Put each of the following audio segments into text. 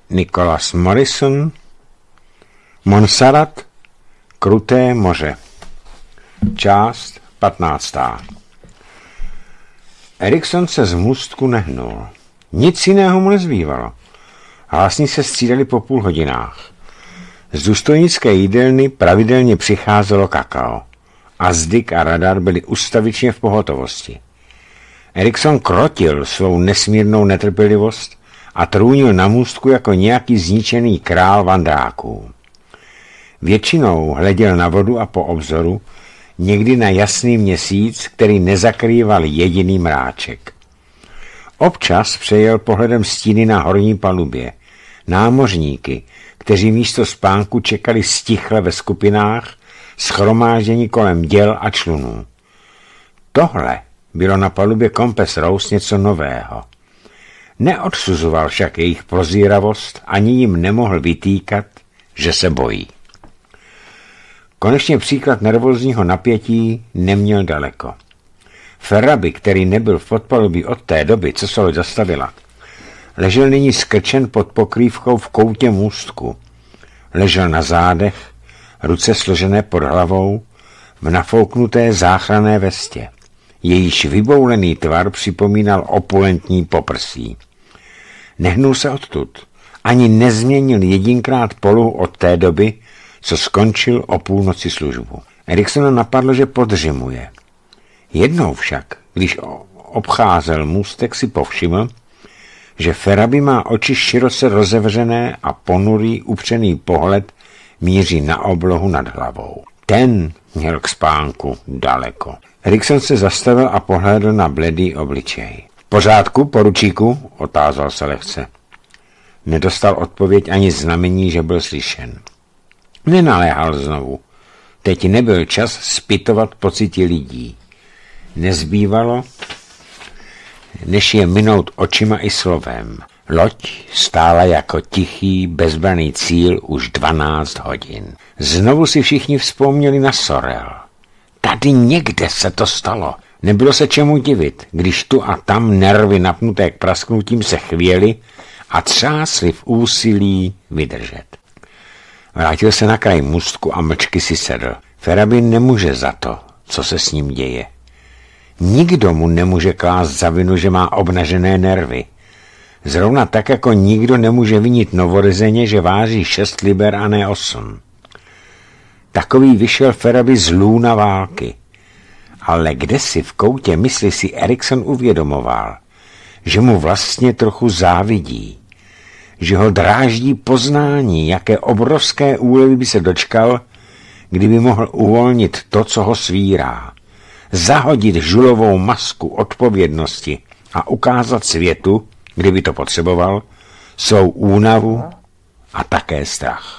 Nicholas Morrison, Montserrat, Kruté moře. Část 15. Erikson se z můstku nehnul. Nic jiného mu nezbývalo. Hlásní se střídali po půl hodinách. Z důstojnické jídelny pravidelně přicházelo kakao. A Zdik a Radar byli ustavičně v pohotovosti. Erikson krotil svou nesmírnou netrpělivost a trůnil na můstku jako nějaký zničený král vandráků. Většinou hleděl na vodu a po obzoru, někdy na jasný měsíc, který nezakrýval jediný mráček. Občas přejel pohledem stíny na horní palubě, námořníky, kteří místo spánku čekali stichle ve skupinách, shromáždění kolem děl a člunů. Tohle bylo na palubě Compass Rose něco nového. Neodsuzoval však jejich prozíravost, ani jim nemohl vytýkat, že se bojí. Konečně příklad nervózního napětí neměl daleko. Ferraby, který nebyl v podpalubí od té doby, co se loď zastavila, ležel nyní skrčen pod pokrývkou v koutě můstku. Ležel na zádech, ruce složené pod hlavou, v nafouknuté záchranné vestě. Jejíž vyboulený tvar připomínal opulentní poprsí. Nehnul se odtud, ani nezměnil jedinkrát polohu od té doby, co skončil o půlnoci službu. Eriksona napadlo, že podřimuje. Jednou však, když obcházel můstek, si povšiml, že Ferraby má oči široce rozevřené a ponurý upřený pohled míří na oblohu nad hlavou. Ten měl k spánku daleko. Erikson se zastavil a pohlédl na bledý obličej. V pořádku, poručíku? Otázal se lehce. Nedostal odpověď ani znamení, že byl slyšen. Nenaléhal znovu. Teď nebyl čas zpytovat pocity lidí. Nezbývalo, než je minout očima i slovem. Loď stála jako tichý, bezbraný cíl už 12 hodin. Znovu si všichni vzpomněli na Sorel. Tady někde se to stalo. Nebylo se čemu divit, když tu a tam nervy napnuté k prasknutím se chvěly a třásly v úsilí vydržet. Vrátil se na kraj můstku a mlčky si sedl. Ferraby nemůže za to, co se s ním děje. Nikdo mu nemůže klást za vinu, že má obnažené nervy. Zrovna tak, jako nikdo nemůže vinit novorozeně, že váží 6 liber a ne 8. Takový vyšel Ferraby z lůna války. Ale kdesi v koutě mysli si Erikson uvědomoval, že mu vlastně trochu závidí, že ho dráždí poznání, jaké obrovské úlevy by se dočkal, kdyby mohl uvolnit to, co ho svírá, zahodit žulovou masku odpovědnosti a ukázat světu, kdyby to potřeboval, svou únavu a také strach.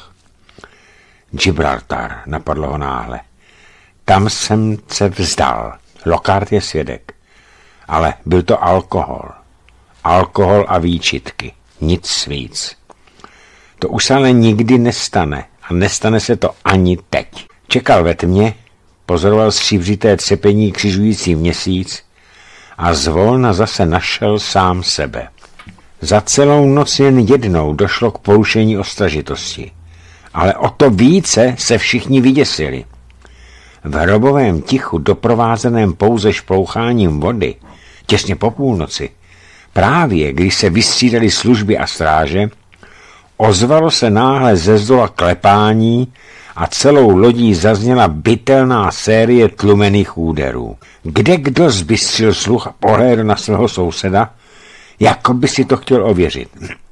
Gibraltar, napadlo ho náhle. Tam jsem se vzdal. Lockhart je svědek. Ale byl to alkohol. Alkohol a výčitky. Nic víc. To už se ale nikdy nestane. A nestane se to ani teď. Čekal ve tmě, pozoroval skřívřité třepení křižující měsíc a zvolna zase našel sám sebe. Za celou noc jen jednou došlo k porušení ostražitosti. Ale o to více se všichni vyděsili. V hrobovém tichu, doprovázeném pouze šploucháním vody, těsně po půlnoci, právě když se vystřídaly služby a stráže, ozvalo se náhle ze zdola klepání a celou lodí zazněla bytelná série tlumených úderů. Kdekdo zbystřil sluch a pohlédl na svého souseda, jako by si to chtěl ověřit.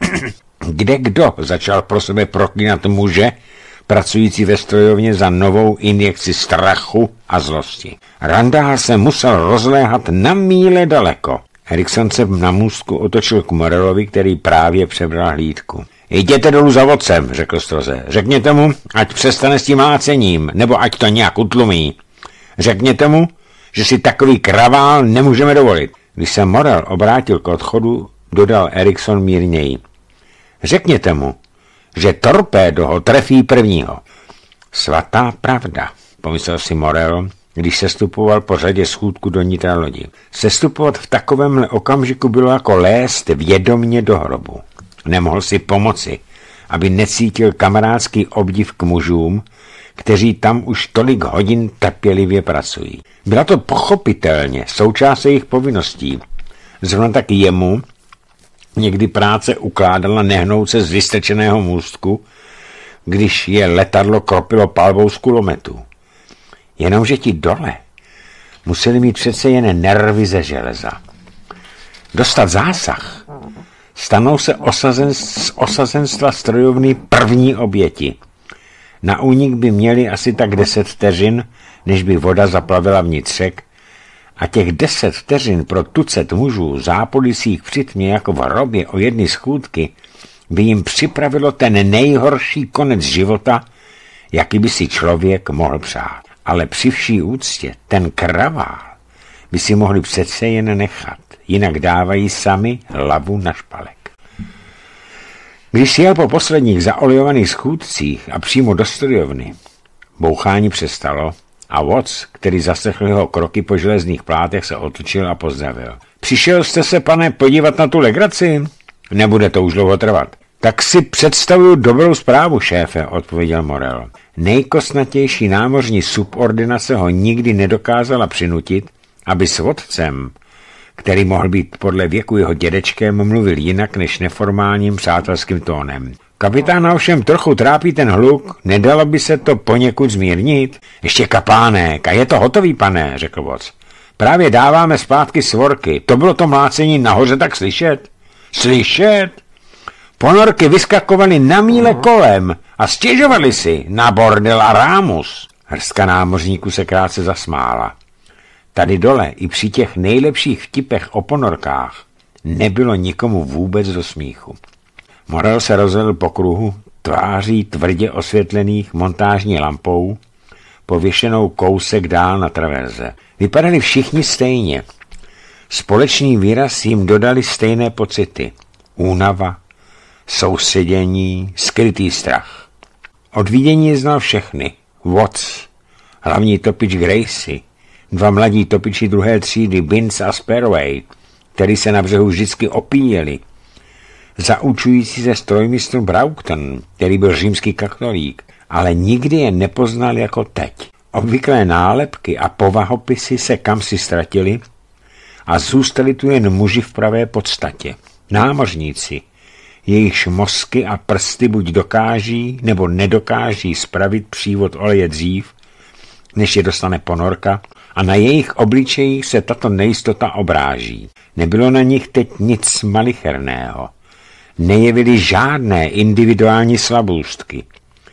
Kdekdo začal pro sebe proklínat muže, pracující ve strojovně za novou injekci strachu a zlosti. Randall se musel rozléhat na míle daleko. Erikson se na můstku otočil k Morellovi, který právě přebral hlídku. Jděte dolů za vodcem, řekl stroze. Řekněte mu, ať přestane s tím hácením, nebo ať to nějak utlumí. Řekněte mu, že si takový kravál nemůžeme dovolit. Když se Morell obrátil k odchodu, dodal Erikson mírněji. Řekněte mu, že torpédo ho trefí prvního. Svatá pravda, pomyslel si Morell, když sestupoval po řadě schůdku do nitra lodi. Sestupovat v takovémhle okamžiku bylo jako lézt vědomně do hrobu. Nemohl si pomoci, aby necítil kamarádský obdiv k mužům, kteří tam už tolik hodin trpělivě pracují. Byla to pochopitelně součást jejich povinností. Zrovna tak jemu někdy práce ukládala nehnout se z vystrčeného můstku, když je letadlo kropilo palbou z kulometu. Jenomže ti dole museli mít přece jen nervy ze železa. Dostat zásah, stanou se z osazenstva strojovny první oběti. Na únik by měli asi tak 10 vteřin, než by voda zaplavila vnitřek, a těch 10 vteřin pro tucet mužů zápolisích při tmě jako v hrobě o jedny schůdky by jim připravilo ten nejhorší konec života, jaký by si člověk mohl přát. Ale při vší úctě ten kravál by si mohli přece jen nechat, jinak dávají sami hlavu na špalek. Když si jel po posledních zaolejovaných schůdcích a přímo do studiovny, bouchání přestalo a Watts, který zaslechl jeho kroky po železných plátech, se otočil a pozdravil. Přišel jste se, pane, podívat na tu legraci? Nebude to už dlouho trvat. Tak si představuju dobrou zprávu, šéfe, odpověděl Morel. Nejkostnatější námořní subordinace ho nikdy nedokázala přinutit, aby s vodcem, který mohl být podle věku jeho dědečkem, mluvil jinak než neformálním přátelským tónem. Kapitána ovšem trochu trápí ten hluk, nedalo by se to poněkud zmírnit? Ještě kapánek, a je to hotový, pane, řekl Watts. Právě dáváme zpátky svorky, to bylo to mlácení nahoře tak slyšet? Slyšet? Ponorky vyskakovaly na míle kolem a stěžovali si na bordel a rámus. Hrstka námořníků se krátce zasmála. Tady dole i při těch nejlepších vtipech o ponorkách nebylo nikomu vůbec do smíchu. Morel se rozvedl po kruhu, tváří tvrdě osvětlených montážní lampou, pověšenou kousek dál na traverze. Vypadali všichni stejně. Společný výraz jim dodali stejné pocity. Únava, sousedění, skrytý strach. Od vidění znal všechny. Watts, hlavní topič Gracie, 2 mladí topiči druhé třídy, Binns a Sparroway, který se na břehu vždycky opíjeli. Zaučující se strojmistr Broughton, který byl římský katolík, ale nikdy je nepoznal jako teď. Obvyklé nálepky a povahopisy se kamsi ztratili a zůstali tu jen muži v pravé podstatě. Námořníci, jejichž mozky a prsty buď dokáží nebo nedokáží spravit přívod oleje dřív, než je dostane ponorka, a na jejich obličejích se tato nejistota obráží. Nebylo na nich teď nic malicherného. Nejevili žádné individuální slabůstky,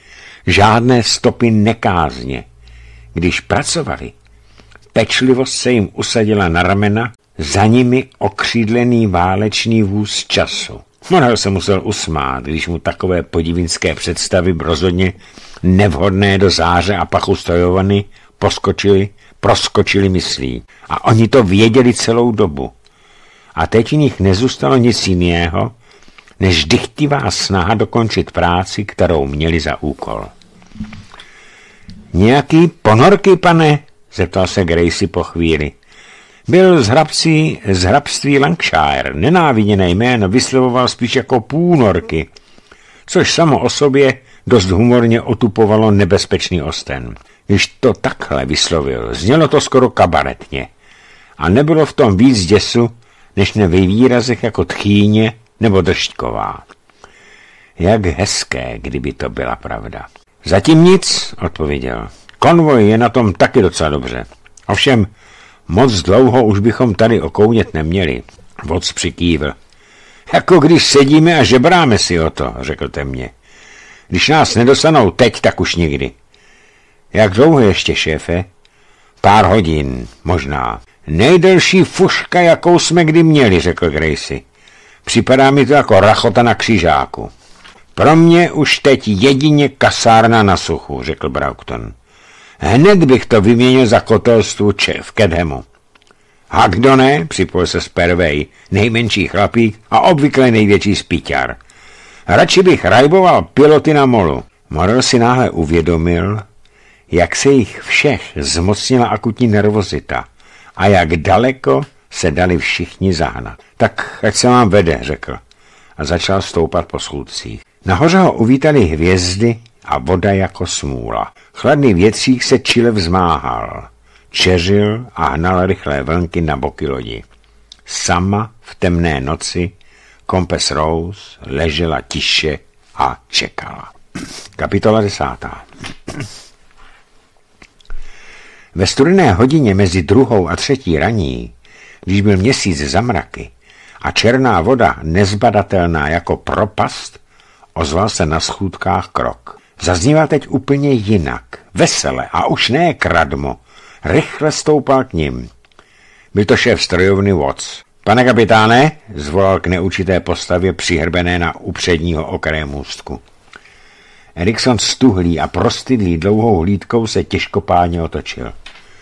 žádné stopy nekázně. Když pracovali, pečlivost se jim usadila na ramena, za nimi okřídlený válečný vůz času. Morel se musel usmát, když mu takové podivinské představy rozhodně nevhodné do záře a pachu strojovany proskočili myslí. A oni to věděli celou dobu. A teď v nich nezůstalo nic jiného, než dychtivá snaha dokončit práci, kterou měli za úkol. Nějaký ponorky, pane? Zeptal se Gracie po chvíli. Byl z hrabství Lancashire, nenáviděné jméno vyslovoval spíš jako půnorky, což samo o sobě dost humorně otupovalo nebezpečný osten. Když to takhle vyslovil, znělo to skoro kabaretně a nebylo v tom víc děsu, než ve výrazech jako tchýně nebo držďková. Jak hezké, kdyby to byla pravda. Zatím nic, odpověděl. Konvoj je na tom taky docela dobře. Ovšem, moc dlouho už bychom tady okounět neměli. Watts přikývl. Jako když sedíme a žebráme si o to, řekl temně. Když nás nedostanou teď, tak už nikdy. Jak dlouho ještě, šéfe? Pár hodin, možná. Nejdelší fuška, jakou jsme kdy měli, řekl Gracie. Připadá mi to jako rachota na křižáku. Pro mě už teď jedině kasárna na suchu, řekl Broughton. Hned bych to vyměnil za kotelstvu v Cadhamu. A kdo ne, připojil se Sparroway, nejmenší chlapík a obvykle největší spíťar. Radši bych rajboval piloty na molu. Morel si náhle uvědomil, jak se jich všech zmocnila akutní nervozita a jak daleko se dali všichni zahnat. Tak ať se vám vede, řekl. a začal stoupat po schůdcích. Nahoře ho uvítali hvězdy a voda jako smůla. Chladný větřík se čile vzmáhal, čeřil a hnal rychlé vlnky na boky lodi. Sama v temné noci Compass Rose ležela tiše a čekala. Kapitola 10. Ve studené hodině mezi 2. a 3. raní, když byl měsíc za mraky a černá voda nezbadatelná jako propast, ozval se na schůdkách krok. Zazníval teď úplně jinak, vesele a už ne kradmo, rychle stoupal k nim. Byl to šéf strojovny Watts. Pane kapitáne, zvolal k neurčité postavě přihrbené na upředního okraje můstku. Erikson stuhlý a prostydlý dlouhou hlídkou se těžkopádně otočil.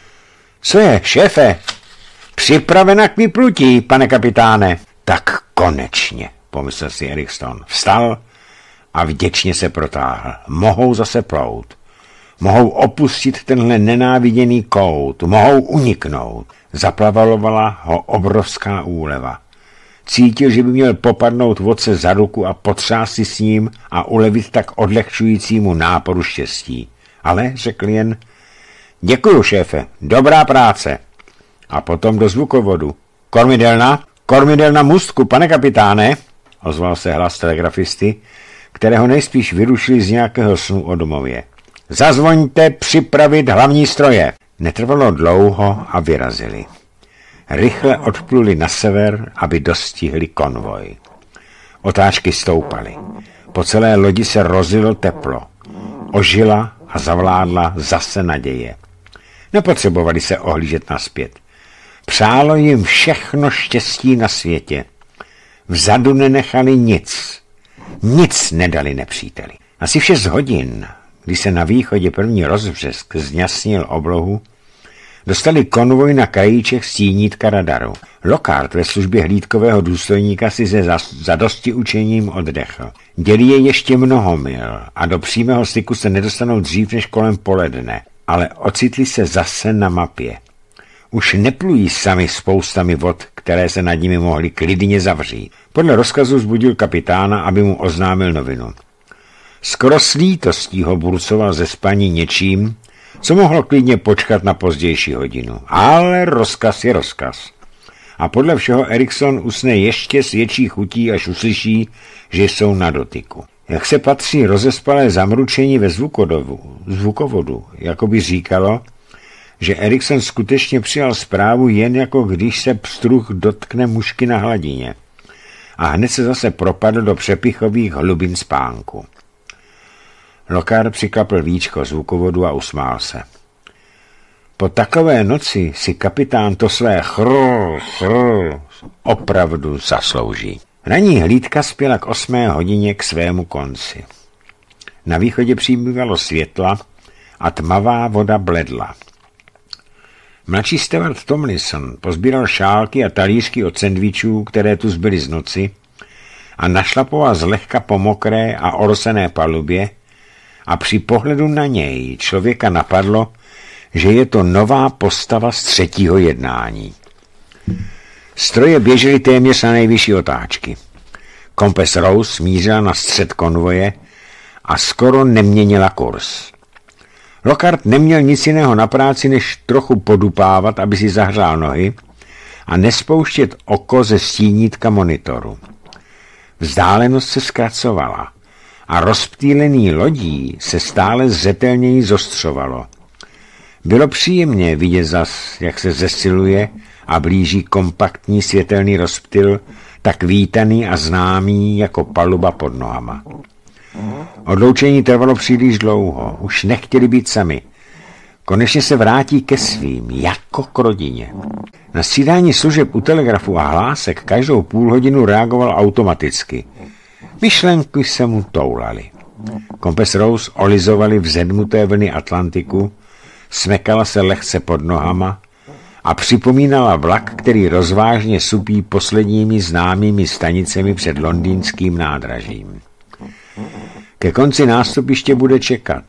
Co je, šéfe? Připravena k vyplutí, pane kapitáne. Tak konečně, pomyslel si Erikson. Vstal a vděčně se protáhl. Mohou zase plout. Mohou opustit tenhle nenáviděný kout. Mohou uniknout. Zaplavalovala ho obrovská úleva. Cítil, že by měl popadnout vodce za ruku a potřást si s ním a ulevit tak odlehčujícímu náporu štěstí. Ale řekl jen, děkuju, šéfe, dobrá práce. A potom do zvukovodu. Kormidelna můstku, pane kapitáne, ozval se hlas telegrafisty, kterého nejspíš vyrušili z nějakého snu o domově. Zazvoňte připravit hlavní stroje. Netrvalo dlouho a vyrazili. Rychle odpluli na sever, aby dostihli konvoj. Otáčky stoupaly. Po celé lodi se rozlilo teplo. Ožila a zavládla zase naděje. Nepotřebovali se ohlížet nazpět. Přálo jim všechno štěstí na světě. Vzadu nenechali nic. Nic nedali nepříteli. Asi v 6 hodin, když se na východě první rozbřesk zňasnil oblohu, dostali konvoj na krajíček stínítka radaru. Lockhart ve službě hlídkového důstojníka si se zadosti učením oddechl. Dělí je ještě mnoho mil a do přímého styku se nedostanou dřív než kolem poledne, ale ocitli se zase na mapě. Už neplují sami spoustami vod, které se nad nimi mohly klidně zavřít. Podle rozkazu vzbudil kapitána, aby mu oznámil novinu. Skoro s lítostí ho burcoval ze spaní něčím, co mohlo klidně počkat na pozdější hodinu. Ale rozkaz je rozkaz. A podle všeho Erikson usne ještě s větší chutí, až uslyší, že jsou na dotyku. Jak se patří rozespalé zamručení ve zvukovodu, jako by říkalo, že Erikson skutečně přijal zprávu jen jako když se pstruh dotkne mušky na hladině. A hned se zase propadl do přepichových hlubin spánku. Lockhart přiklapl víčko zvukovodu a usmál se. Po takové noci si kapitán to své chrr opravdu zaslouží. Ranní hlídka spěla k 8. hodině k svému konci. Na východě přibývalo světla a tmavá voda bledla. Mladší steward Tomlinson pozbíral šálky a talířky od sendvičů, které tu zbyly z noci, a našlapoval zlehka po mokré a orosené palubě, a při pohledu na něj člověka napadlo, že je to nová postava z 3. jednání. Stroje běžely téměř na nejvyšší otáčky. Compass Rose mířila na střed konvoje a skoro neměnila kurz. Lockhart neměl nic jiného na práci, než trochu podupávat, aby si zahřál nohy a nespouštět oko ze stínítka monitoru. Vzdálenost se zkracovala a rozptýlený lodí se stále zřetelněji zostřovalo. Bylo příjemné vidět zas, jak se zesiluje a blíží kompaktní světelný rozptyl, tak vítaný a známý jako paluba pod nohama. Odloučení trvalo příliš dlouho, už nechtěli být sami. Konečně se vrátí ke svým, jako k rodině. Na střídání služeb u telegrafu a hlásek každou půl hodinu reagoval automaticky. Myšlenky se mu toulaly. Compass Rose olizovaly vzedmuté vlny Atlantiku, smekala se lehce pod nohama a připomínala vlak, který rozvážně supí posledními známými stanicemi před londýnským nádražím. Ke konci nástupiště bude čekat.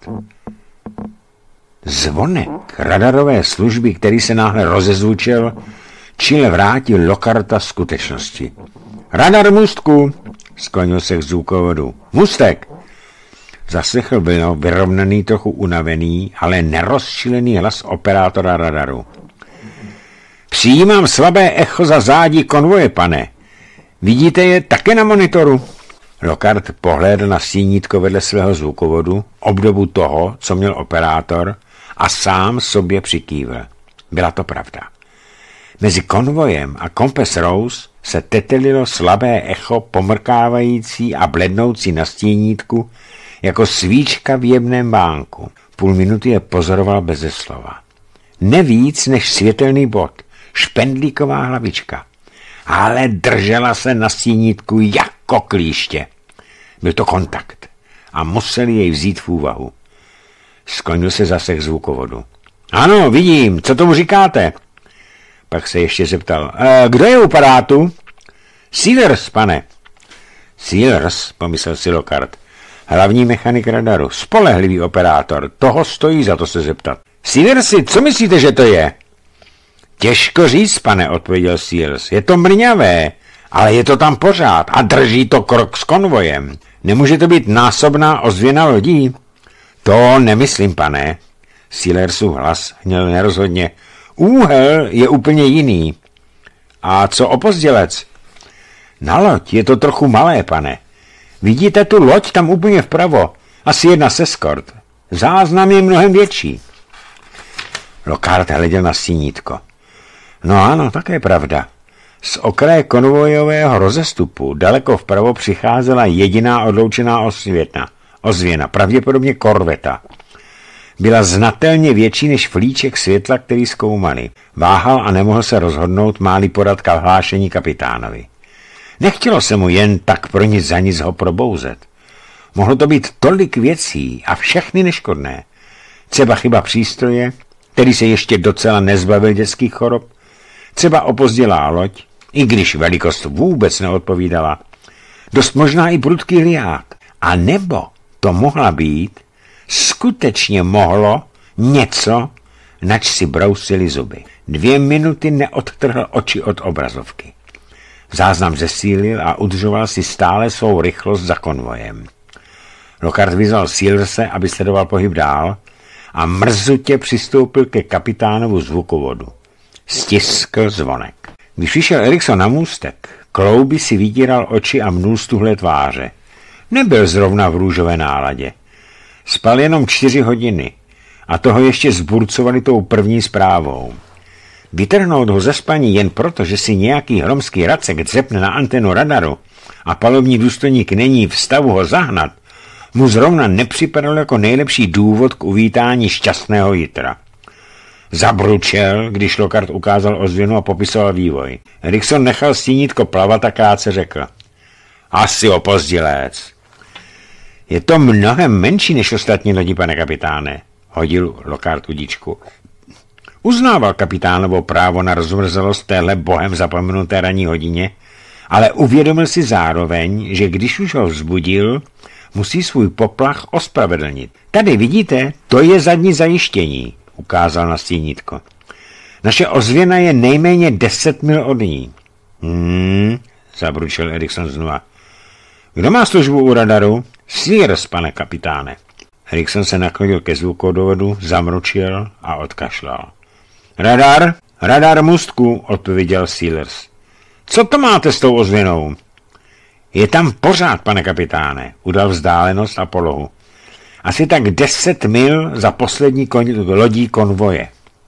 Zvonek radarové služby, který se náhle rozezvučil, čile vrátil Lockharta skutečnosti. Radar můstku, Sklonil se k zvukovodu. Můstek! Zaslechl vyrovnaný, trochu unavený, ale nerozčilený hlas operátora radaru. Přijímám slabé echo za zádí konvoje, pane. Vidíte je také na monitoru? Lockhart pohlédl na stínítko vedle svého zvukovodu, obdobu toho, co měl operátor, a sám sobě přikývl. Byla to pravda. Mezi konvojem a Compass Rose se tetelilo slabé echo pomrkávající a blednoucí na stínítku jako svíčka v jemném bánku. Půl minuty je pozoroval beze slova. Nevíc než světelný bod, špendlíková hlavička. Ale držela se na stínítku jako klíště. Byl to kontakt a museli jej vzít v úvahu. Sklonil se zase k zvukovodu. Ano, vidím, co tomu říkáte? Pak se ještě zeptal. Kdo je u parátu? Sealers, pane. Sealers, pomyslel si Lockhart. Hlavní mechanik radaru, spolehlivý operátor, toho stojí za to se zeptat. Sealersi, co myslíte, že to je? Těžko říct, pane, odpověděl Sealers. Je to mrňavé, ale je to tam pořád a drží to krok s konvojem. Nemůže to být násobná ozvěna lodí? To nemyslím, pane. Sealersův hlas měl nerozhodně. Úhel je úplně jiný. A co opozdělec? Na loď je to trochu malé, pane. Vidíte tu loď tam úplně vpravo? Asi jedna z eskort. Záznam je mnohem větší. Lockhart hleděl na stínítko. No ano, tak je pravda. Z okraje konvojového rozestupu daleko vpravo přicházela jediná odloučená ozvěna, pravděpodobně korveta. Byla znatelně větší než flíček světla, který zkoumali. Váhal a nemohl se rozhodnout, má-li podat hlášení kapitánovi. Nechtělo se mu jen tak pro nic za nic ho probouzet. Mohlo to být tolik věcí a všechny neškodné. Třeba chyba přístroje, který se ještě docela nezbavil dětských chorob, třeba opozdělá loď, i když velikost vůbec neodpovídala. Dost možná i prudký liák. A nebo to mohla být, skutečně mohlo něco, nač si brousili zuby. 2 minuty neodtrhl oči od obrazovky. Záznam zesílil a udržoval si stále svou rychlost za konvojem. Lockhart vyzval Sealerse, aby sledoval pohyb dál a mrzutě přistoupil ke kapitánovu zvukovodu. Stiskl zvonek. Když přišel Erikson na můstek, Klouby si vydíral oči a mnul stuhlé tváře. Nebyl zrovna v růžové náladě. Spal jenom 4 hodiny a toho ještě zburcovali tou první zprávou. Vytrhnout ho ze spaní jen proto, že si nějaký hromský racek dřepne na antenu radaru a palubní důstojník není v stavu ho zahnat, mu zrovna nepřipadal jako nejlepší důvod k uvítání šťastného jitra. Zabručel, když Lockhart ukázal ozvěnu a popisoval vývoj. Erikson nechal stínítko plavat a krátce řekl. Asi opozdělec. Je to mnohem menší než ostatní lodi, pane kapitáne, hodil Lockhart udíčku. Uznával kapitánovo právo na rozmrzelost téhle bohem zapomenuté ranní hodině, ale uvědomil si zároveň, že když už ho vzbudil, musí svůj poplach ospravedlnit. Tady vidíte, to je zadní zajištění, ukázal na stínítko. Naše ozvěna je nejméně 10 mil od ní. Zabručil Erikson znova. Kdo má službu u radaru? Sealers, pane kapitáne. Erikson se naklonil ke zvukovodu, zamručil a odkašlal. Radar? Radar můstku, odpověděl Sealers. Co to máte s tou ozvěnou? Je tam pořád, pane kapitáne, udal vzdálenost a polohu. Asi tak 10 mil za poslední lodí konvoje.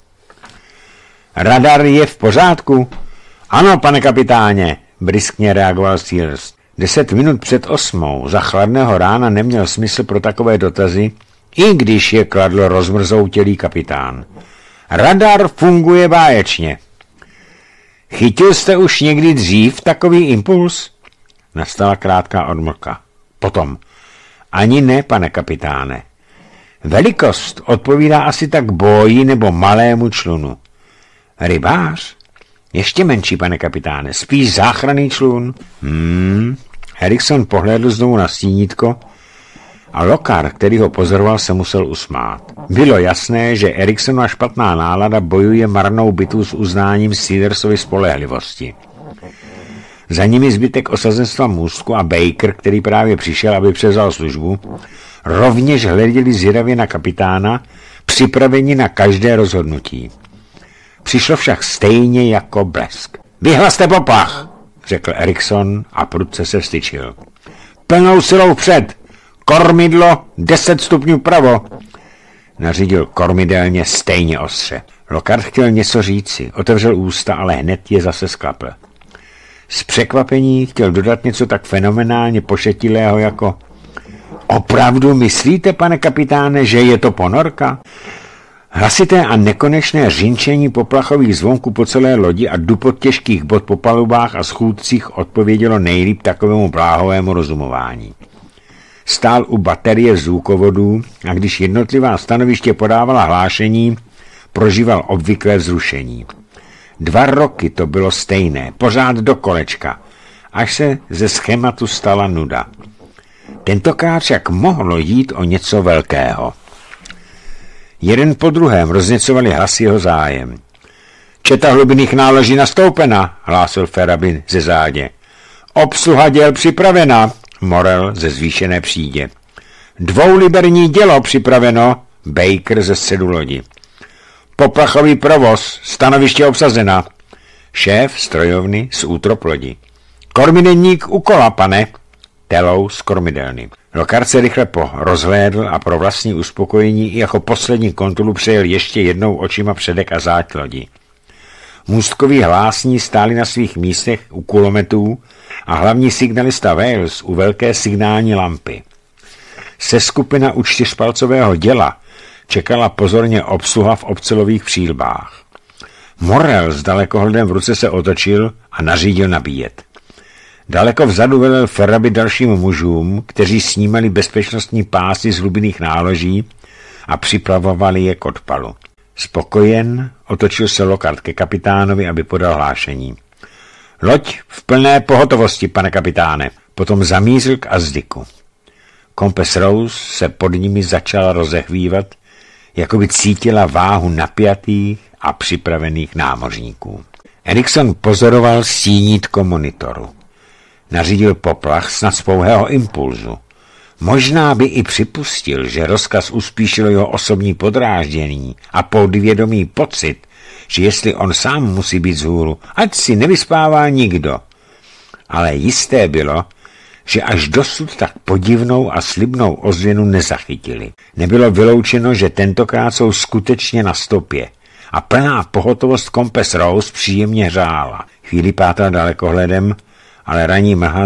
Radar je v pořádku? Ano, pane kapitáně, briskně reagoval Sealers. 10 minut před 8 za chladného rána neměl smysl pro takové dotazy, i když je kladl rozmrzoutělý kapitán. Radar funguje báječně. Chytil jste už někdy dřív takový impuls? Nastala krátká odmlka. Potom. Ani ne, pane kapitáne. Velikost odpovídá asi tak boji nebo malému člunu. Rybář? Ještě menší, pane kapitáne. Spíš záchranný člun. Erikson pohlédl znovu na stínítko a Lockhart, který ho pozoroval, se musel usmát. Bylo jasné, že Eriksonova špatná nálada bojuje marnou bitvu s uznáním Sealersovy spolehlivosti. Za nimi zbytek osazenstva můstku a Baker, který právě přišel, aby převzal službu, rovněž hleděli zvědavě na kapitána, připraveni na každé rozhodnutí. Přišlo však stejně jako blesk. Vyhlaste poplach, řekl Erikson a prudce se vstyčil. Plnou silou vpřed, kormidlo 10 stupňů pravo, nařídil kormidelně stejně ostře. Lockhart chtěl něco říci, otevřel ústa, ale hned je zase sklapl. Z překvapení chtěl dodat něco tak fenomenálně pošetilého jako opravdu myslíte, pane kapitáne, že je to ponorka? Hlasité a nekonečné řinčení poplachových zvonků po celé lodi a dupot těžkých bod po palubách a schůdcích odpovědělo nejlíp takovému bláhovému rozumování. Stál u baterie zvukovodů a když jednotlivá stanoviště podávala hlášení, prožíval obvyklé vzrušení. 2 roky to bylo stejné, pořád do kolečka, až se ze schématu stala nuda. Tentokrát však mohlo jít o něco velkého. Jeden po druhém rozněcovali hlasy jeho zájem. Četa hlubinných náloží nastoupena, hlásil Ferraby ze zádě. Obsluha děl připravena, Morel ze zvýšené přídě. 2liberní dělo připraveno, Baker ze středu lodi. Poplachový provoz, stanoviště obsazena. Šéf strojovny z útrop lodi. Kormidenník u kola, pane. Telou z kormidelny. Lockhart se rychle rozhlédl a pro vlastní uspokojení i jako poslední kontrolu přejel ještě jednou očima předek a záď lodi. Můstkoví hlásní stáli na svých místech u kulometů a hlavní signalista Wales u velké signální lampy. Seskupina u 4palcového děla čekala pozorně obsluha v obcelových přílbách. Morel s dalekohledem v ruce se otočil a nařídil nabíjet. Daleko vzadu velel Ferraby dalším mužům, kteří snímali bezpečnostní pásy z hlubinných náloží a připravovali je k odpalu. Spokojen otočil se Lockhart ke kapitánovi, aby podal hlášení. Loď v plné pohotovosti, pane kapitáne. Potom zamířil k azdiku. Kompes Rose se pod nimi začal rozehvívat, jako by cítila váhu napjatých a připravených námořníků. Erikson pozoroval stínítko monitoru. Nařídil poplach snad z pouhého impulzu. Možná by i připustil, že rozkaz uspíšil jeho osobní podráždění a podvědomý pocit, že jestli on sám musí být vzhůru, ať si nevyspává nikdo. Ale jisté bylo, že až dosud tak podivnou a slibnou ozvěnu nezachytili. Nebylo vyloučeno, že tentokrát jsou skutečně na stopě a plná pohotovost Kompes Rose příjemně hřála. Chvíli pátral dalekohledem, ale ranní mlha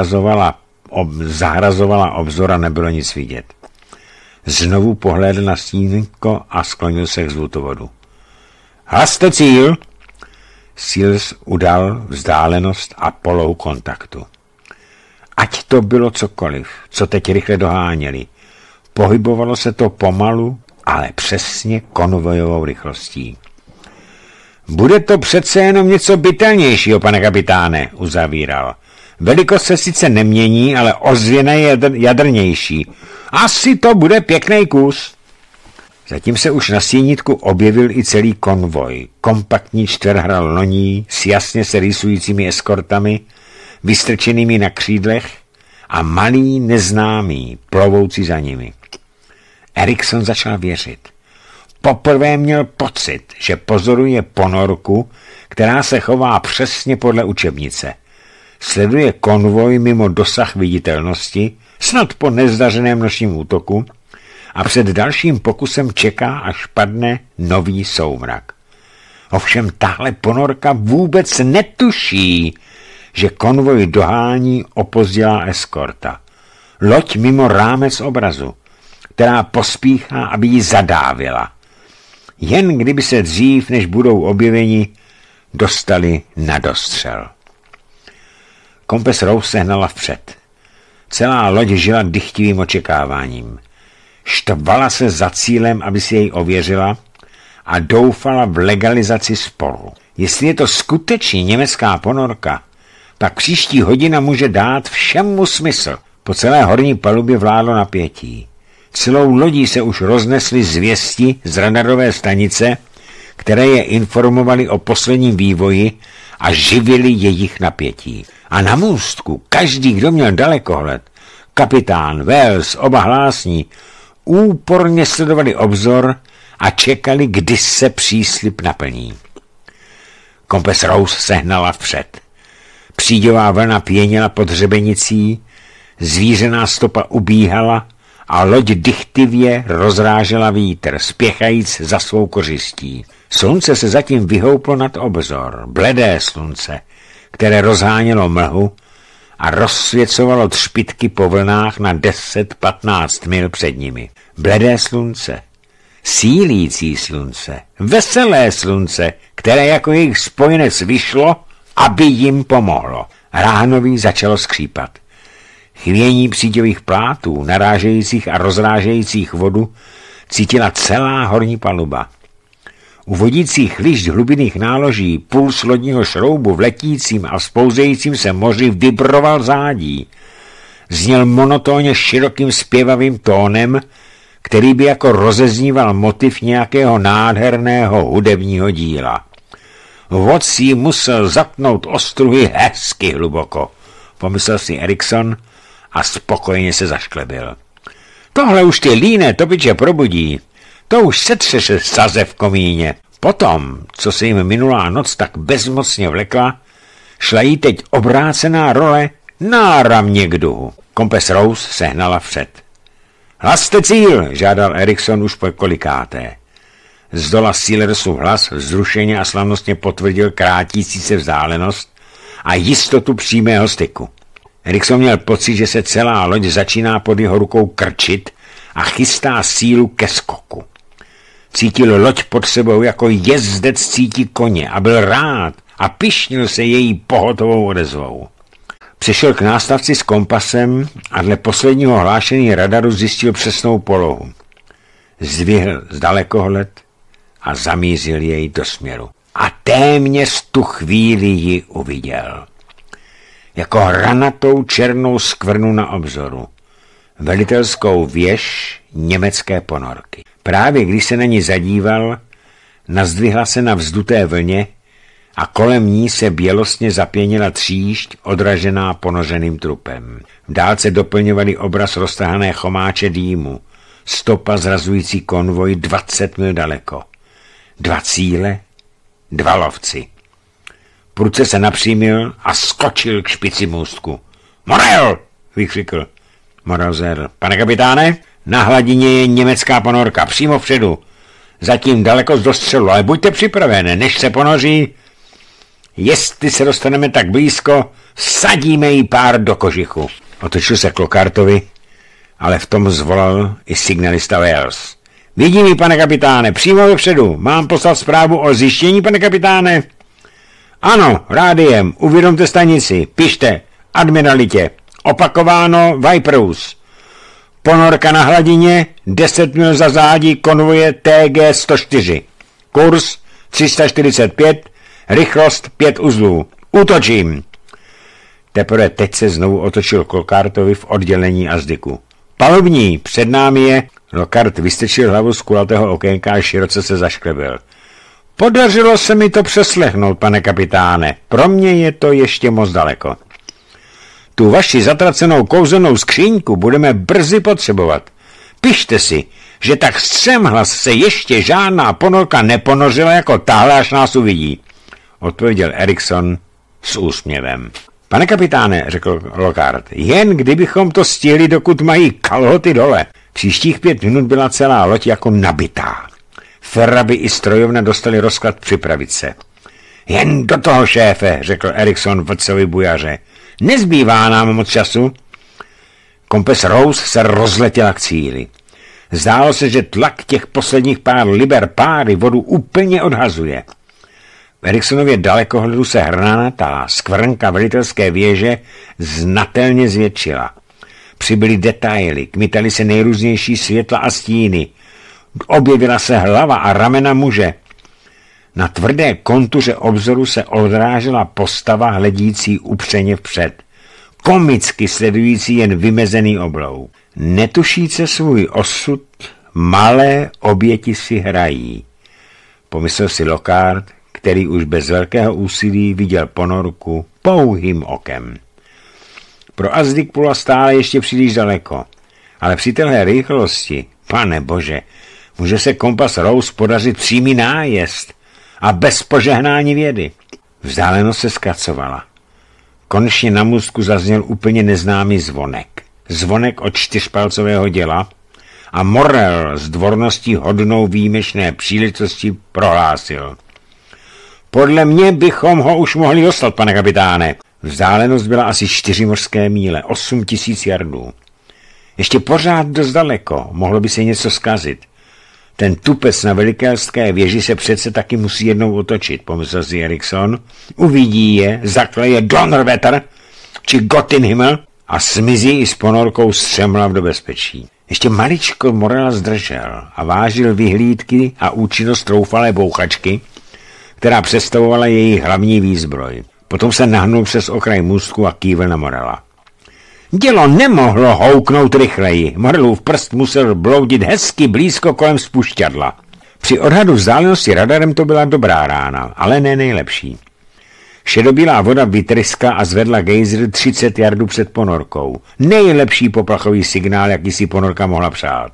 zahrazovala obzor a nebylo nic vidět. Znovu pohlédl na stínko a sklonil se k zvutovodu. Hlaste cíl! Seals udal vzdálenost a polohu kontaktu. Ať to bylo cokoliv, co teď rychle doháněli. Pohybovalo se to pomalu, ale přesně konvojovou rychlostí. Bude to přece jenom něco bytelnějšího, pane kapitáne, uzavíral. Velikost se sice nemění, ale ozvěna je jadrnější. Asi to bude pěkný kus. Zatím se už na stínítku objevil i celý konvoj. Kompaktní čtverhra loní s jasně se rýsujícími eskortami, vystrčenými na křídlech a malý neznámý, plovoucí za nimi. Erikson začal věřit. Poprvé měl pocit, že pozoruje ponorku, která se chová přesně podle učebnice. Sleduje konvoj mimo dosah viditelnosti, snad po nezdařeném nočním útoku, a před dalším pokusem čeká, až padne nový soumrak. Ovšem tahle ponorka vůbec netuší, že konvoj dohání opozdělá eskorta. Loď mimo rámec obrazu, která pospíchá, aby ji zadávila. Jen kdyby se dřív, než budou objeveni, dostali na dostřel. Kompes Rose sehnala vpřed. Celá loď žila dychtivým očekáváním. Štvala se za cílem, aby si jej ověřila, a doufala v legalizaci sporu. Jestli je to skutečně německá ponorka, pak příští hodina může dát všemu smysl. Po celé horní palubě vládlo napětí. Celou lodí se už roznesly zvěsti z radarové stanice, které je informovaly o posledním vývoji a živili jejich napětí. A na můstku každý, kdo měl dalekohled, kapitán, Wells, oba hlásní, úporně sledovali obzor a čekali, kdy se příslib naplní. Kompes Rose sehnala vpřed. Příďová vlna pěnila pod hřebenicí, zvířená stopa ubíhala a loď dychtivě rozrážela vítr, spěchajíc za svou kořistí. Slunce se zatím vyhouplo nad obzor, bledé slunce, které rozhánělo mlhu a rozsvěcovalo třpytky po vlnách na 10-15 mil před nimi. Bledé slunce, sílící slunce, veselé slunce, které jako jejich spojenec vyšlo, aby jim pomohlo. Ránoví začalo skřípat. Chvění příďových plátů, narážejících a rozrážejících vodu, cítila celá horní paluba. U vodících lišť hlubinných náloží puls lodního šroubu v letícím a vzpouzejícím se moři vibroval zádí. Zněl monotónně širokým zpěvavým tónem, který by jako rozezníval motiv nějakého nádherného hudebního díla. Vodcí musel zatnout ostruhy hezky hluboko, pomyslel si Erikson a spokojeně se zašklebil. Tohle už ty líné topiče probudí, to už setřeše saze v komíně. Potom, co se jim minulá noc tak bezmocně vlekla, šla jí teď obrácená role náramně k duhu. Kompes Rose sehnala vpřed. Hlaste cíl, žádal Erikson už po kolikáté. Zdola Sealersův hlas vzrušeně a slavnostně potvrdil krátící se vzdálenost a jistotu přímého styku. Erikson měl pocit, že se celá loď začíná pod jeho rukou krčit a chystá sílu ke skoku. Cítil loď pod sebou jako jezdec cítí koně a byl rád a pyšnil se její pohotovou odezvou. Přišel k nástavci s kompasem a dle posledního hlášení radaru zjistil přesnou polohu. Zdvihl z dalekohled a zamířil jej do směru. A téměř tu chvíli ji uviděl. Jako hranatou černou skvrnu na obzoru. Velitelskou věž německé ponorky. Právě když se na ní zadíval, nazdvihla se na vzduté vlně a kolem ní se bělostně zapěnila tříšť odražená ponořeným trupem. V dálce doplňovali obraz roztahané chomáče dýmu, stopa zrazující konvoj 20 mil daleko. 2 cíle, 2 lovci. Prudce se napřímil a skočil k špici můstku. Morel! Vykřikl. Morel zvedl. Pane kapitáne, na hladině je německá ponorka, přímo vpředu. Zatím daleko z dostřelu, ale buďte připravené, než se ponoří. Jestli se dostaneme tak blízko, sadíme jí pár do kožichu. Otočil se k Lockhartovi, ale v tom zvolal i signalista Wells. Vidím ji, pane kapitáne, přímo vepředu. Mám poslat zprávu o zjištění, pane kapitáne? Ano, rádiem, uvědomte stanici, pište, admiralitě, opakováno Viperus. Ponorka na hladině, 10 mil za zádí konvoje TG-104. Kurs 345, rychlost 5 uzlů. Útočím. Teprve teď se znovu otočil k Lockhartovi v oddělení azdyku. Palubní, před námi je... Lockhart vystrčil hlavu z kulatého okénka a široce se zašklebil. Podařilo se mi to přeslechnout, pane kapitáne. Pro mě je to ještě moc daleko. Tu vaši zatracenou kouzelnou skříňku budeme brzy potřebovat. Pište si, že tak střemhlas se ještě žádná ponorka neponořila jako tahle, až nás uvidí, odpověděl Erikson s úsměvem. Pane kapitáne, řekl Lockhart, jen kdybychom to stihli, dokud mají kalhoty dole. Příštích 5 minut byla celá loď jako nabitá. Ferraby i strojovna dostali rozklad připravit se. Jen do toho, šéfe, řekl Erikson Watsovi bujaře. Nezbývá nám moc času. Kompes Rose se rozletěla k cíli. Zdálo se, že tlak těch posledních pár liber páry vodu úplně odhazuje. V Eriksonově dalekohledu se hranatá skvrnka velitelské věže znatelně zvětšila. Přibyly detaily, kmitaly se nejrůznější světla a stíny. Objevila se hlava a ramena muže. Na tvrdé kontuře obzoru se odrážela postava hledící upřeně vpřed. Komicky sledující jen vymezený oblouk. Netušíce svůj osud, malé oběti si hrají, pomyslel si Lockhart, který už bez velkého úsilí viděl ponorku pouhým okem. Pro Azdikpula stále ještě příliš daleko, ale při téhle rychlosti, pane bože, může se kompas Rose podařit přímý nájezd a bez požehnání vědy. Vzdálenost se zkracovala. Konečně na můstku zazněl úplně neznámý zvonek. Zvonek od čtyřpalcového děla a Morrel s dvorností hodnou výjimečné příležitosti prohlásil. Podle mě bychom ho už mohli dostat, pane kapitáne. Vzdálenost byla asi 4 mořské míle, 8000 jardů. Ještě pořád dost daleko, mohlo by se něco zkazit. Ten tupec na velikelské věži se přece taky musí jednou otočit, pomyslel si Erikson. Uvidí je, zakleje Donnerwetter či Gottenhimmel a smizí i s ponorkou střemhlav do bezpečí. Ještě maličko Morela zdržel a vážil vyhlídky a účinnost troufalé bouchačky, která představovala jejich hlavní výzbroj. Potom se nahnul přes okraj můstku a kývl na Morela. Dělo nemohlo houknout rychleji. Morelův prst musel bloudit hezky blízko kolem spušťadla. Při odhadu vzdálenosti radarem to byla dobrá rána, ale ne nejlepší. Šedobílá voda vytryskla a zvedla gejzr 30 jardů před ponorkou. Nejlepší poplachový signál, jaký si ponorka mohla přát.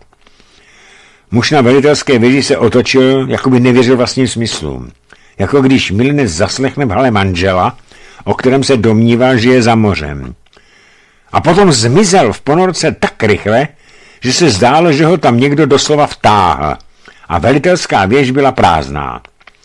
Muž na velitelské věži se otočil, jako by nevěřil vlastním smyslům. Jako když milenec zaslechne v hale manžela, o kterém se domníval, že je za mořem. A potom zmizel v ponorce tak rychle, že se zdálo, že ho tam někdo doslova vtáhl a velitelská věž byla prázdná.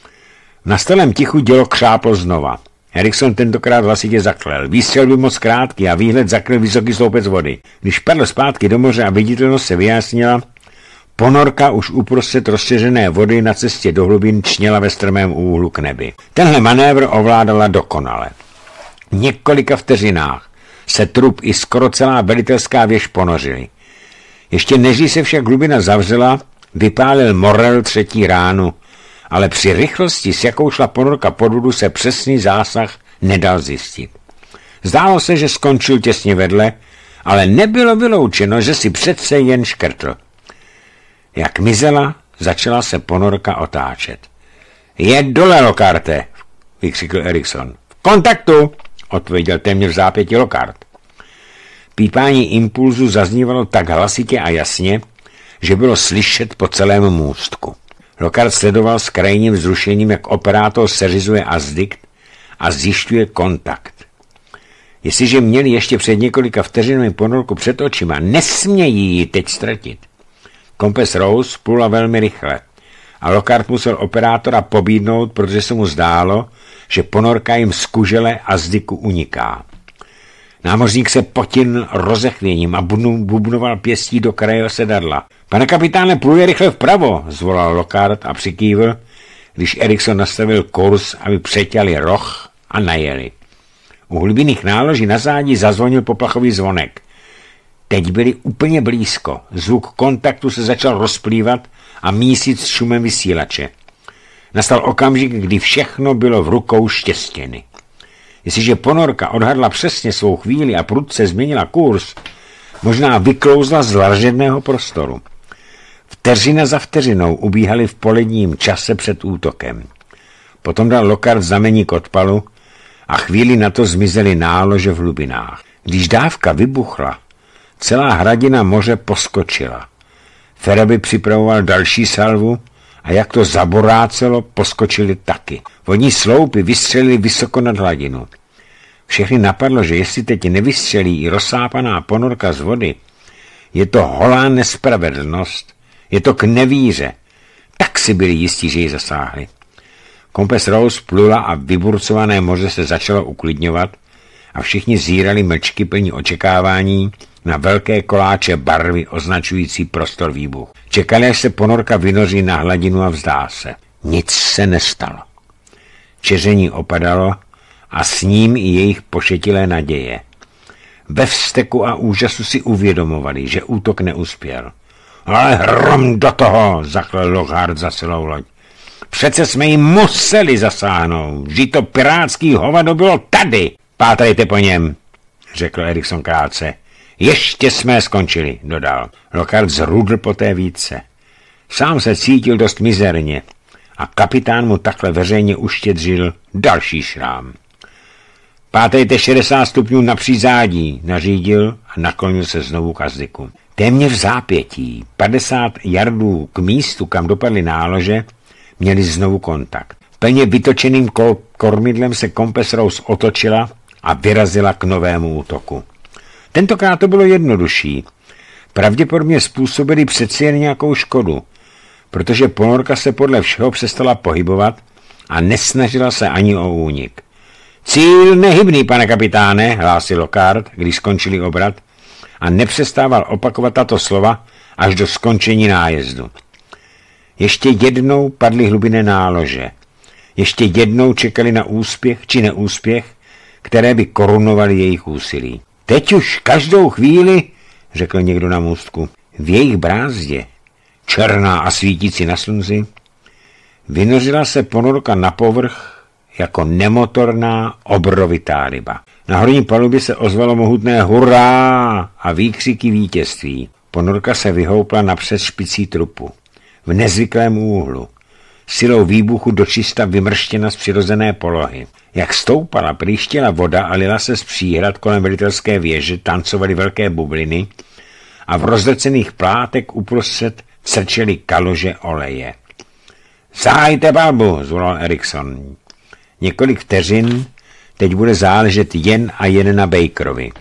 V nastalém tichu dělo křáplo znova. Erikson tentokrát hlasitě zaklel. Výstřel byl moc krátký a výhled zakryl vysoký sloupec vody. Když padl zpátky do moře a viditelnost se vyjasnila, ponorka už uprostřed rozšířené vody na cestě do hlubin čněla ve strmém úhlu k nebi. Tenhle manévr ovládala dokonale. V několika vteřinách se trup i skoro celá velitelská věž ponořily. Ještě než se však hlubina zavřela, vypálil Morrel 3. ránu, ale při rychlosti, s jakou šla ponorka pod vodu, se přesný zásah nedal zjistit. Zdálo se, že skončil těsně vedle, ale nebylo vyloučeno, že si přece jen škrtl. Jak mizela, začala se ponorka otáčet. Je dole, Lockarte, vykřikl Erikson. V kontaktu, odpověděl téměř v zápěti Lockhart. Pípání impulzu zaznívalo tak hlasitě a jasně, že bylo slyšet po celém můstku. Lockhart sledoval s krajním vzrušením, jak operátor seřizuje azdikt a zjišťuje kontakt. Jestliže měli ještě před několika vteřinami ponorku před očima, nesmějí ji teď ztratit. Kompas Rose plula velmi rychle a Lockhart musel operátora pobídnout, protože se mu zdálo, že ponorka jim z kužele azdiku uniká. Námořník se potin rozechvěním a bubnoval pěstí do kraje sedadla. Pane kapitáne, pluje rychle vpravo, zvolal Lockhart a přikývl, když Erikson nastavil kurz, aby přeťali roh a najeli. U hlubinných náloží na zádi zazvonil poplachový zvonek. Teď byli úplně blízko. Zvuk kontaktu se začal rozplývat a mísit s šumem vysílače. Nastal okamžik, kdy všechno bylo v rukou Štěstěny. Jestliže ponorka odhadla přesně svou chvíli a prudce změnila kurz, možná vyklouzla z vražedného prostoru. Vteřina za vteřinou ubíhali v poledním čase před útokem. Potom dal Lockhart znamení k odpalu a chvíli na to zmizely nálože v hlubinách. Když dávka vybuchla, celá hradina moře poskočila. Ferraby připravoval další salvu a jak to zaborácelo, poskočili taky. Vodní sloupy vystřelili vysoko nad hladinu. Všechny napadlo, že jestli teď nevystřelí i rozsápaná ponorka z vody, je to holá nespravedlnost, je to k nevíře. Tak si byli jistí, že ji zasáhli. Kompas Rose plula a vyburcované moře se začalo uklidňovat a všichni zírali mlčky plní očekávání na velké koláče barvy označující prostor výbuch. Čekali, až se ponorka vynoří na hladinu a vzdá se. Nic se nestalo. Čeření opadalo a s ním i jejich pošetilé naděje. Ve vzteku a úžasu si uvědomovali, že útok neuspěl. Ale hrom do toho, zaklel Lockhart za celou loď. Přece jsme jim museli zasáhnout, že to pirátský hovado bylo tady. Pátrejte po něm, řekl Erikson krátce. Ještě jsme skončili, dodal. Lockhart zrudl po té výtce. Sám se cítil dost mizerně a kapitán mu takhle veřejně uštědřil další šrám. Pátejte 60 stupňů na přízádí, nařídil a naklonil se znovu k azdiku. Téměř v zápětí, 50 jardů k místu, kam dopadly nálože, měli znovu kontakt. Plně vytočeným kormidlem se Compass Rose otočila a vyrazila k novému útoku. Tentokrát to bylo jednodušší. Pravděpodobně způsobili přeci jen nějakou škodu, protože ponorka se podle všeho přestala pohybovat a nesnažila se ani o únik. Cíl nehybný, pane kapitáne, hlásil Lockhart, když skončili obrat, a nepřestával opakovat tato slova až do skončení nájezdu. Ještě jednou padly hlubinné nálože. Ještě jednou čekali na úspěch či neúspěch, které by korunovaly jejich úsilí. Teď už každou chvíli, řekl někdo na můstku, v jejich brázdě, černá a svítící na slunci, vynořila se ponorka na povrch jako nemotorná obrovitá ryba. Na horní palubě se ozvalo mohutné hurá a výkřiky vítězství. Ponorka se vyhoupla napřed špicí trupu. V nezvyklém úhlu. Silou výbuchu dočista vymrštěna z přirozené polohy. Jak stoupala, prýštěla voda a lila se z příhrad kolem velitelské věže, tancovaly velké bubliny a v rozdrcených plátek uprostřed crčely kalože oleje. Zahájte palbu, zvolal Erikson. Několik vteřin teď bude záležet jen a jen na Bakerovi.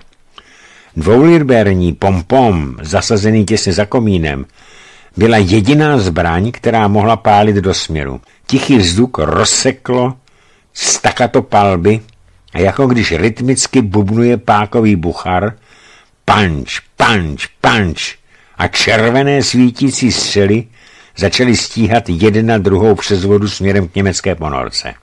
Dvoulirberní pompom, zasazený těsně za komínem, byla jediná zbraň, která mohla pálit do směru. Tichý vzduch rozseklo stakato palby a jako když rytmicky bubnuje pákový buchar, panč, panč, panč a červené svítící střely začaly stíhat jedna druhou přes vodu směrem k německé ponorce.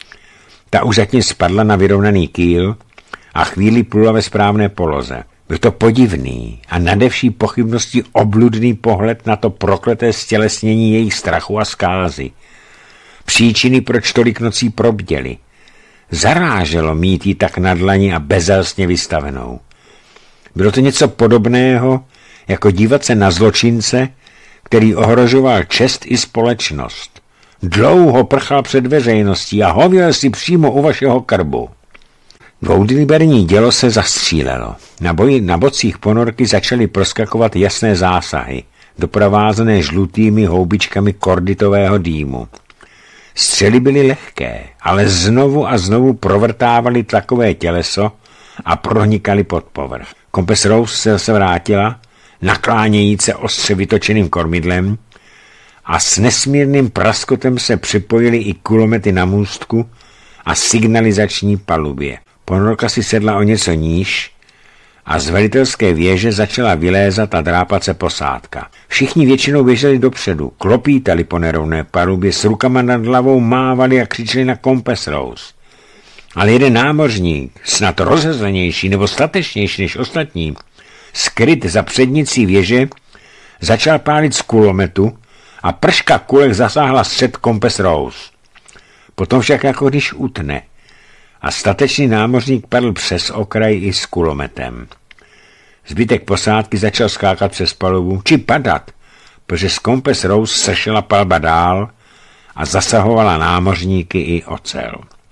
Ta už zatím spadla na vyrovnaný kýl a chvíli plula ve správné poloze. Byl to podivný a nade vší pochybností obludný pohled na to prokleté stělesnění jejich strachu a zkázy. Příčiny, proč tolik nocí probděli. Zaráželo mít ji tak na dlani a bezelstně vystavenou. Bylo to něco podobného, jako dívat se na zločince, který ohrožoval čest i společnost. Dlouho prchal před veřejností a hověl si přímo u vašeho krbu. Dvoudiliberní dělo se zastřílelo. Na bocích ponorky začaly proskakovat jasné zásahy, doprovázené žlutými houbičkami korditového dýmu. Střely byly lehké, ale znovu a znovu provrtávaly tlakové těleso a pronikaly pod povrch. Compass Rose se vrátila, naklánějíc se ostře vytočeným kormidlem, a s nesmírným praskotem se připojily i kulomety na můstku a signalizační palubě. Ponorka si sedla o něco níž a z velitelské věže začala vylézat a drápat se posádka. Všichni většinou běželi dopředu, klopítali po nerovné palubě, s rukama nad hlavou mávali a křičeli na Compass Rose. Ale jeden námořník, snad rozhezlenější nebo statečnější než ostatní, skryt za přednicí věže, začal pálit z kulometu a prška kulek zasáhla střed Compass Rose. Potom však jako když utne a statečný námořník padl přes okraj i s kulometem. Zbytek posádky začal skákat přes palubu, či padat, protože z Compass Rose sršela palba dál a zasahovala námořníky i ocel.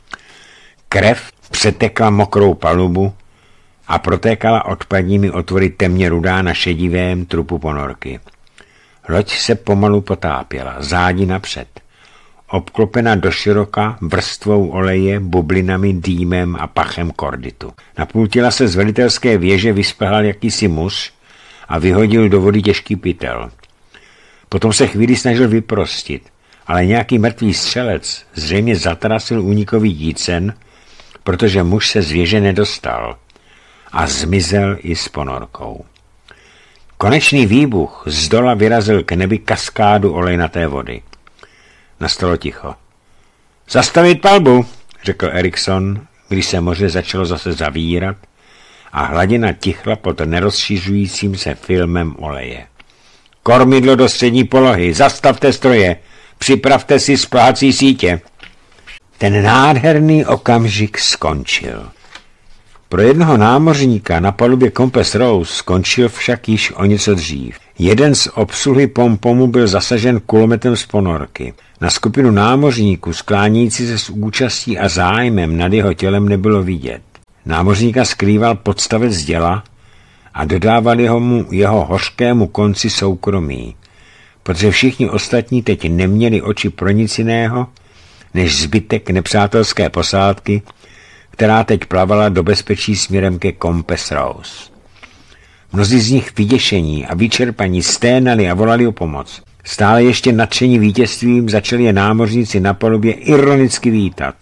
Krev přetekla mokrou palubu a protékala odpadními otvory temně rudá na šedivém trupu ponorky. Loď se pomalu potápěla, zádi napřed, obklopena doširoka vrstvou oleje, bublinami, dýmem a pachem korditu. Na půl těla se z velitelské věže vyspehal jakýsi muž a vyhodil do vody těžký pytel. Potom se chvíli snažil vyprostit, ale nějaký mrtvý střelec zřejmě zatrasil únikový dícen, protože muž se z věže nedostal a zmizel i s ponorkou. Konečný výbuch zdola vyrazil k nebi kaskádu olejnaté vody. Nastalo ticho. Zastavit palbu, řekl Erikson, když se moře začalo zase zavírat a hladina tichla pod nerozšiřujícím se filmem oleje. Kormidlo do střední polohy, zastavte stroje, připravte si splácí sítě. Ten nádherný okamžik skončil. Pro jednoho námořníka na palubě Compass Rose skončil však již o něco dřív. Jeden z obsluhy pompomu byl zasažen kulometem z ponorky. Na skupinu námořníků sklánějící se s účastí a zájmem nad jeho tělem nebylo vidět. Námořníka skrýval podstavec děla a dodával jeho hořkému konci soukromí, protože všichni ostatní teď neměli oči pro nic jiného, než zbytek nepřátelské posádky, která teď plavala do bezpečí směrem ke Compass Rose. Mnozí z nich vyděšení a vyčerpaní sténali a volali o pomoc. Stále ještě nadšení vítězstvím začali je námořníci na palubě ironicky vítat.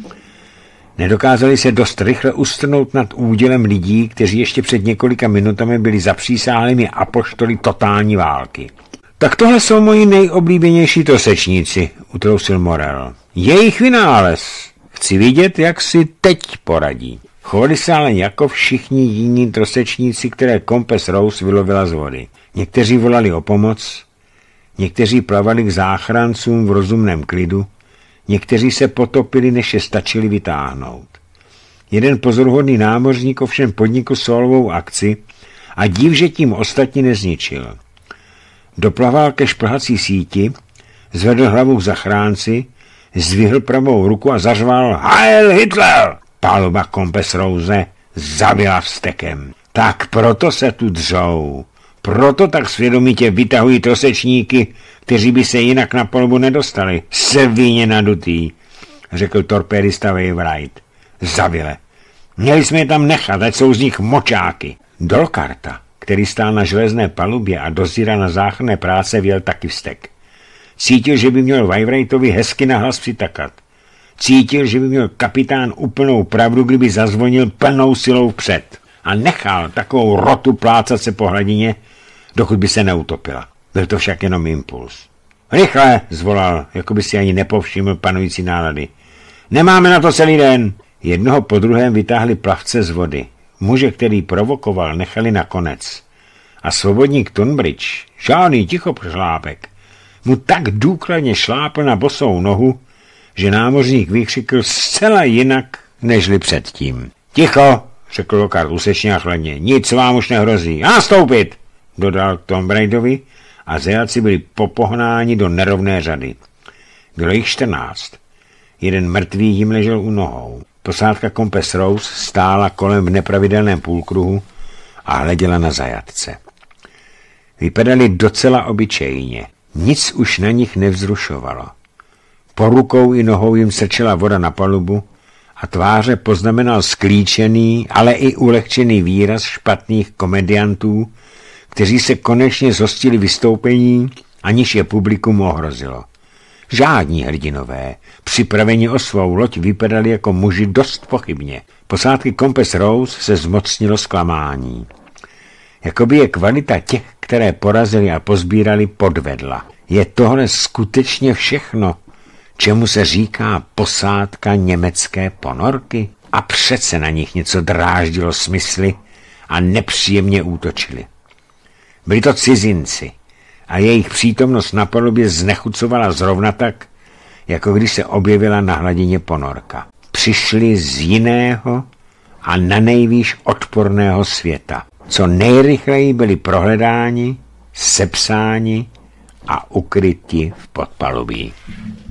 Nedokázali se dost rychle ustrnout nad údělem lidí, kteří ještě před několika minutami byli zapřísáhlými apoštoly totální války. Tak tohle jsou moji nejoblíbenější trosečníci, utrousil Morel. Jejich vynález. Chci vidět, jak si teď poradí. Chovali se ale jako všichni jiní trosečníci, které Compass Rose vylovila z vody. Někteří volali o pomoc, někteří plavali k záchrancům v rozumném klidu, někteří se potopili, než je stačili vytáhnout. Jeden pozoruhodný námořník ovšem podnikl solovou akci a div, že tím ostatní nezničil. Doplaval ke šplhací síti, zvedl hlavu k zachránci, zdvihl pravou ruku a zařval Heil Hitler! Paluba Compass Rose zavila vztekem. Tak proto se tu dřou. Proto tak svědomitě vytahují trosečníky, kteří by se jinak na palubu nedostali. Svině nadutý, řekl torpédista Wainwright. Zavile. Měli jsme je tam nechat, ať jsou z nich močáky. Dolkarta, který stál na železné palubě a dozíral na záchranné práce, věl taky vztek. Cítil, že by měl Wainwrightovi hezky nahlas přitakat. Cítil, že by měl kapitán úplnou pravdu, kdyby zazvonil plnou silou vpřed a nechal takovou rotu plácat se po hladině, dokud by se neutopila. Byl to však jenom impuls. Rychle, zvolal, jako by si ani nepovšiml panující nálady. Nemáme na to celý den. Jednoho po druhém vytáhli plavce z vody. Muže, který provokoval, nechali nakonec. A svobodník Tunbridge, žádný tichopřhlápek, mu tak důkladně šlápl na bosou nohu, že námořník vykřikl zcela jinak, nežli předtím. Ticho, řekl Lockhart úsečně a chladně, nic vám už nehrozí. A nastoupit, dodal Tom Braidovi a zajatci byli popohnáni do nerovné řady. Bylo jich 14. Jeden mrtvý jim ležel u nohou. Posádka Compass Rose stála kolem v nepravidelném půlkruhu a hleděla na zajatce. Vypadali docela obyčejně. Nic už na nich nevzrušovalo. Po rukou i nohou jim srčela voda na palubu a tváře poznamenal sklíčený, ale i ulehčený výraz špatných komediantů, kteří se konečně zhostili vystoupení, aniž je publikum ohrozilo. Žádní hrdinové, připraveni o svou loď, vypadali jako muži dost pochybně. Posádky Compass Rose se zmocnilo zklamání. Jakoby je kvalita těch, které porazili a pozbírali, podvedla. Je tohle skutečně všechno, čemu se říká posádka německé ponorky? A přece na nich něco dráždilo smysly a nepříjemně útočili. Byli to cizinci a jejich přítomnost na palubě znechucovala zrovna tak, jako když se objevila na hladině ponorka. Přišli z jiného a nanejvýš odporného světa. Co nejrychleji byli prohledáni, sepsáni a ukryti v podpalubí.